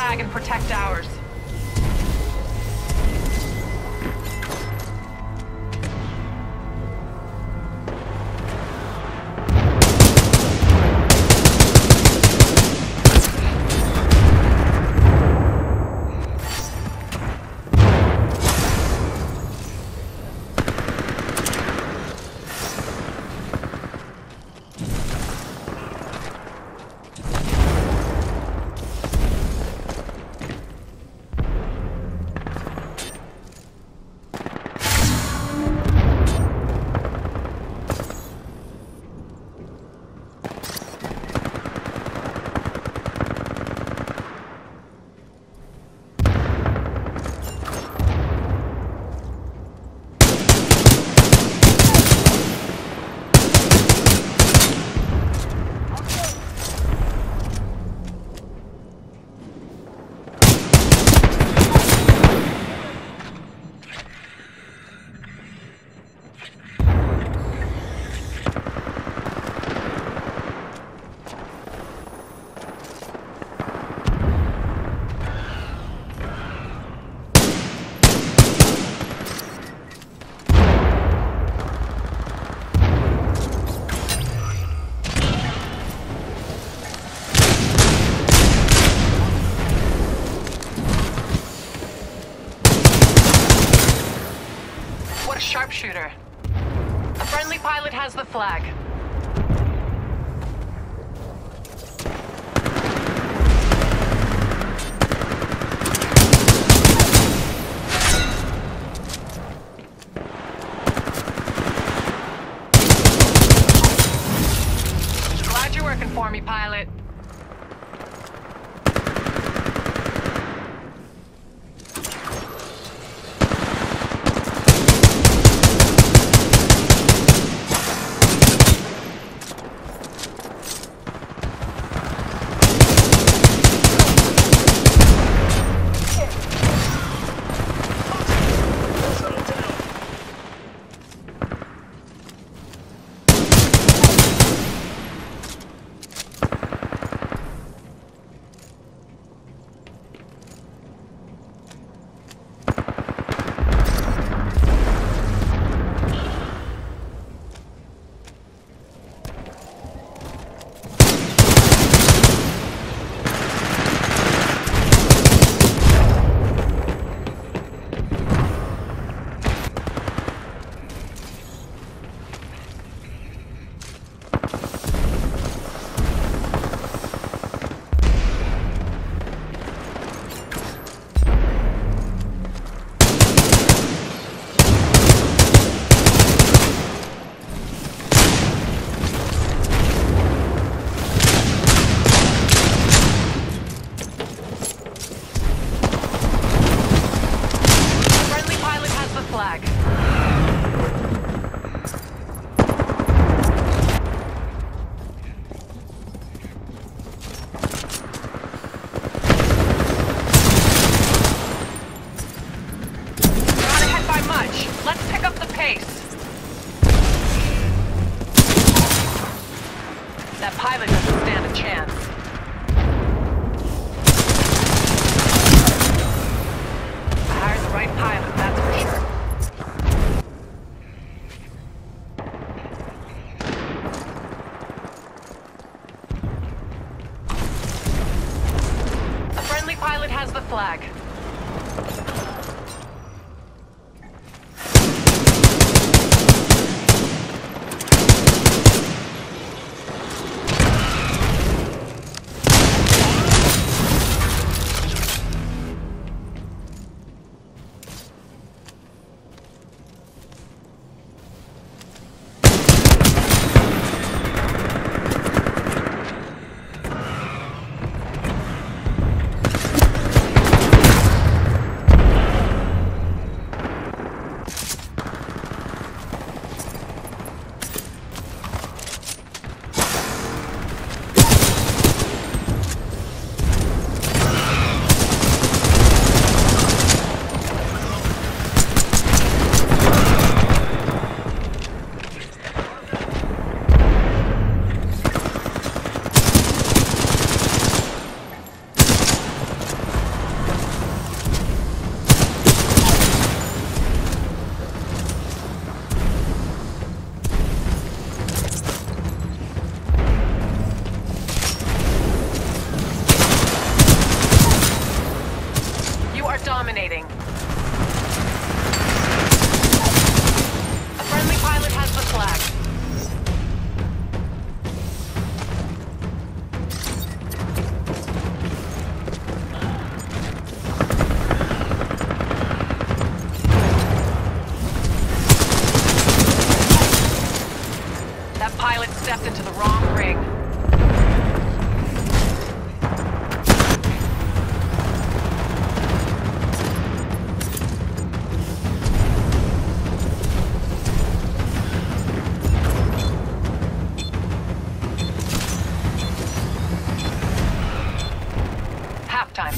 flag and protect ours. Sharpshooter. A friendly pilot has the flag. Glad you're working for me, pilot. That pilot doesn't stand a chance. I hired the right pilot, that's for sure. A friendly pilot has the flag. pilot stepped into the wrong ring. Halftime.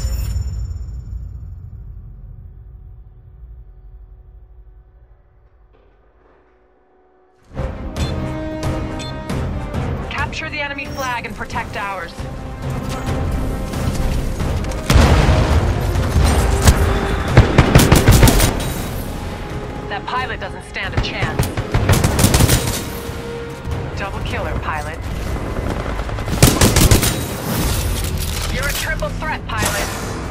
Capture the enemy flag and protect ours. That pilot doesn't stand a chance. Double killer, pilot. You're a triple threat, pilot.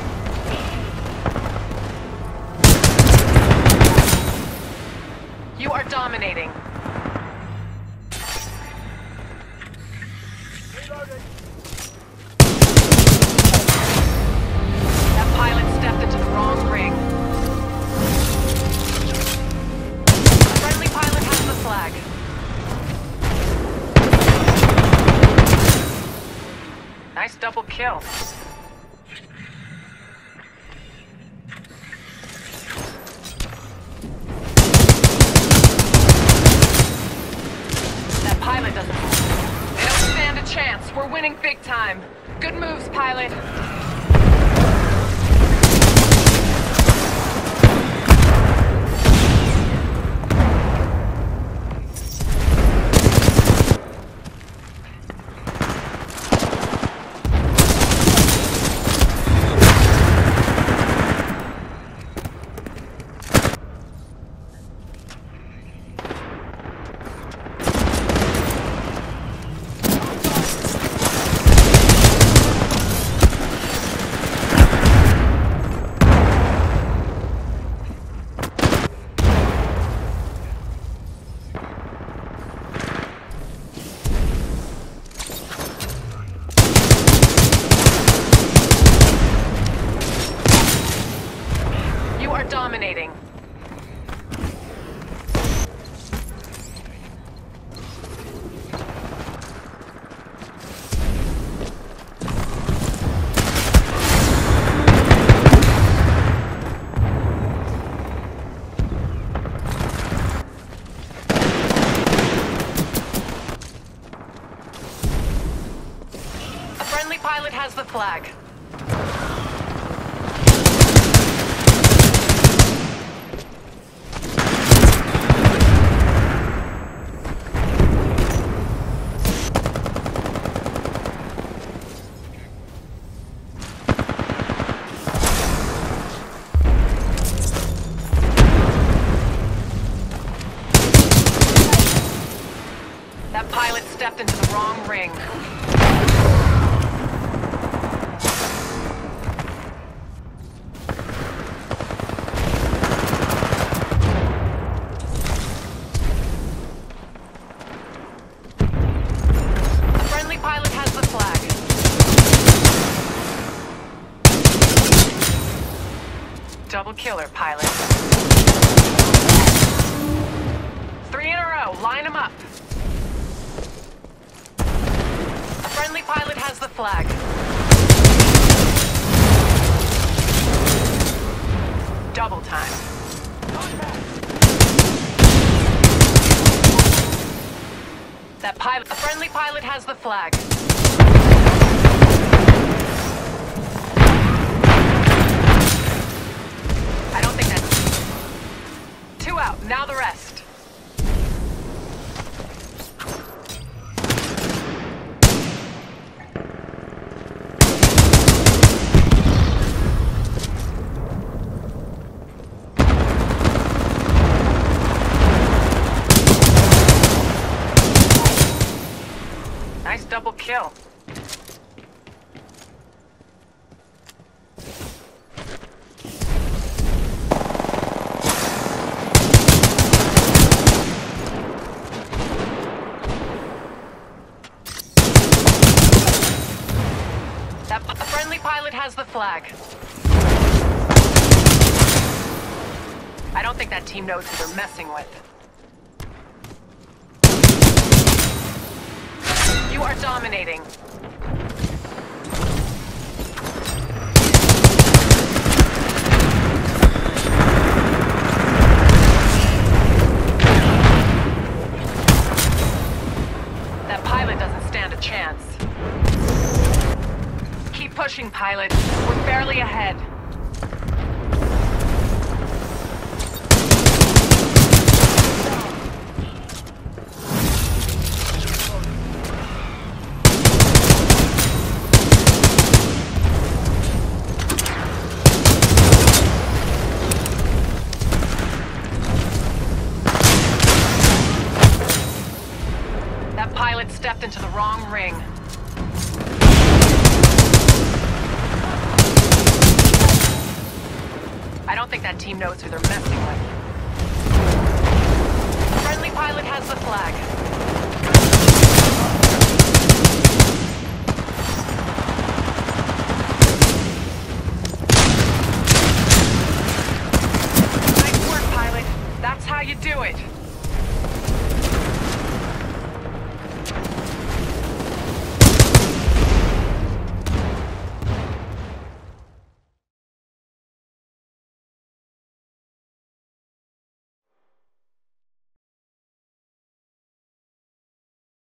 You are dominating. That pilot stepped into the wrong ring. A friendly pilot has the flag. Nice double kill. That pilot doesn't... They don't stand a chance. We're winning big time. Good moves, pilot. Dominating. A friendly pilot has the flag. That pilot stepped into the wrong ring. A friendly pilot has the flag. Double killer, pilot. 3 in a row. Line them up. Friendly pilot has the flag. Double time. A friendly pilot has the flag. I don't think that's... 2 out, now the rest. Nice double kill. A friendly pilot has the flag. I don't think that team knows who they're messing with. You're dominating. That pilot doesn't stand a chance. Keep pushing, pilot. We're barely ahead. That pilot stepped into the wrong ring. I don't think that team knows who they're messing with.